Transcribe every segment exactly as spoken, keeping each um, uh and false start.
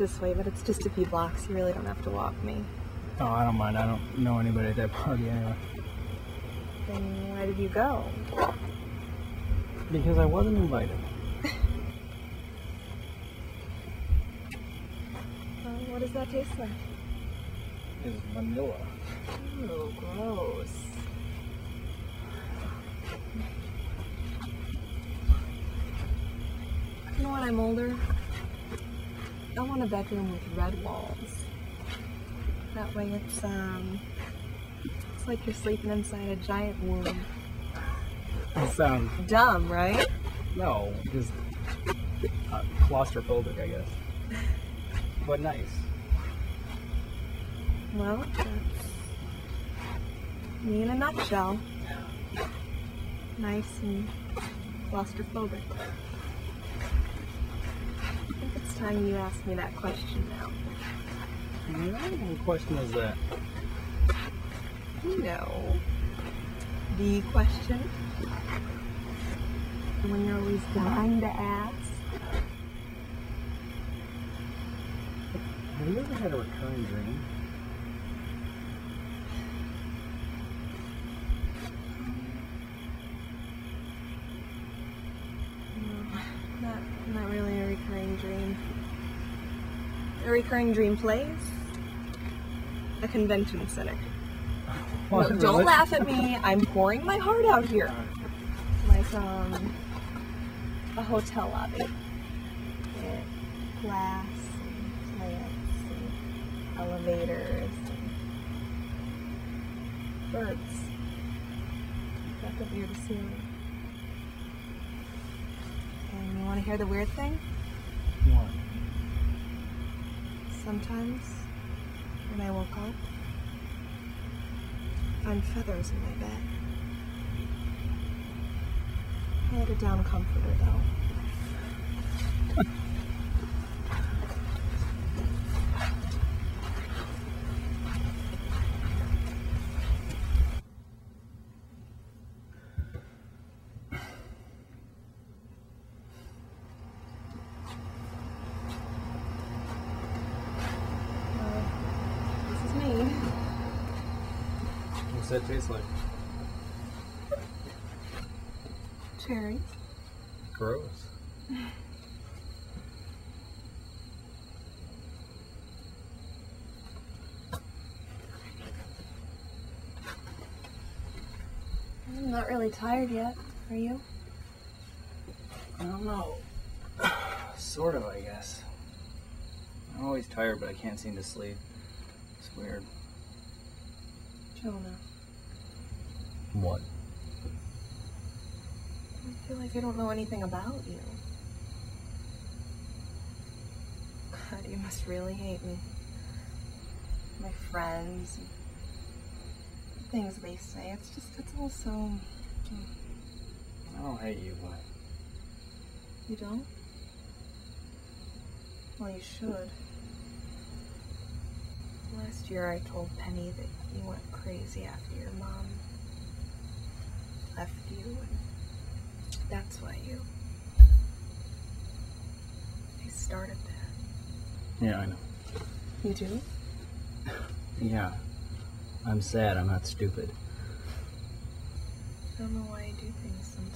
this way, but it's just a few blocks. You really don't have to walk me. Oh, I don't mind. I don't know anybody at that party anyway. Then why did you go? Because I wasn't invited. Well, what does that taste like? It's vanilla. Oh, gross. You know, when I'm older, I want a bedroom with red walls. That way it's, um, it's like you're sleeping inside a giant womb. That sounds dumb, right? No, just uh, claustrophobic, I guess. But nice. Well, that's me in a nutshell. Nice and claustrophobic. I think it's time you ask me that question now. What question is that? No. The question. The one you're always dying to ask. Have you ever had a recurring dream? No, not, not really a recurring dream. A recurring dream place? A convention center. No, don't laugh at me. I'm pouring my heart out here. Like, um, a hotel lobby. With glass and plants and elevators and birds. Back up near the ceiling. And you want to hear the weird thing? What? Sometimes, when I woke up, I find feathers in my bed. I had a down comforter, though. What's that taste like? Cherries. Gross. I'm not really tired yet. Are you? I don't know. Sort of, I guess. I'm always tired, but I can't seem to sleep. It's weird. Jonah. What? I feel like I don't know anything about you. God, you must really hate me. My friends, and things they say. It's just, it's all so... I don't hate you, but... You don't? Well, you should. Last year I told Penny that you went crazy after your mom left you, and that's why you... I started that. Yeah, I know. You do? Yeah. I'm sad, I'm not stupid. I don't know why I do things sometimes.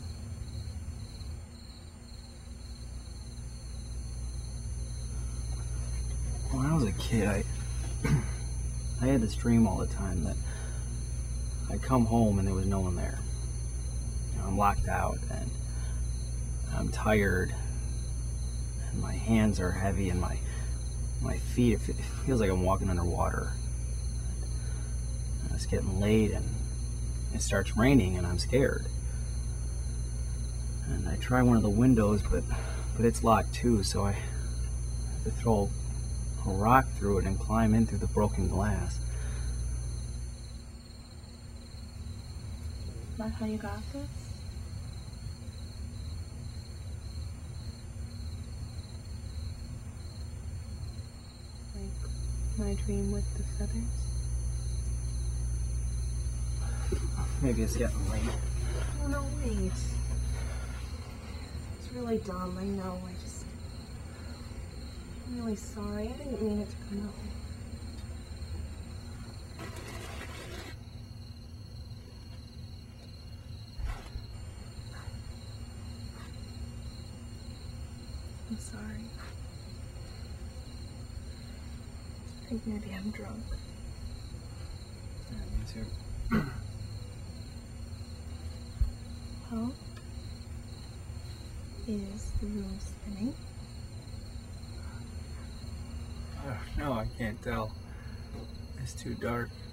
When I was a kid, I I had this dream all the time that I'd come home and there was no one there. You know, I'm locked out and I'm tired and my hands are heavy and my my feet, it feels like I'm walking underwater. And it's getting late and it starts raining and I'm scared. And I try one of the windows, but but it's locked too, so I have to throw a rock through it and climb in through the broken glass. Is that how you got this? Like my dream with the feathers? Maybe it's getting late. Oh no, wait. It's really dumb, I know, I just... I'm really sorry. I didn't mean it to come out. I'm sorry. I think maybe I'm drunk. Yeah, me too. Well, is the room spinning? I don't know, I can't tell. It's too dark.